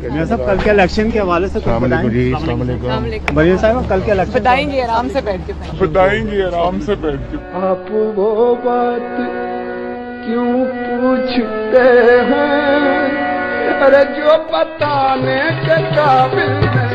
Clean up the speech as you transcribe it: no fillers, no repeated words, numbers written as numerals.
मियां साहब कल के इलेक्शन के हवाले से कुछ बताएं। बरिया साहब कल के इलेक्शन बताएंगे आराम से बैठ के आप वो बात क्यों पूछते हैं, अरे जो बताने के काबिल नहीं।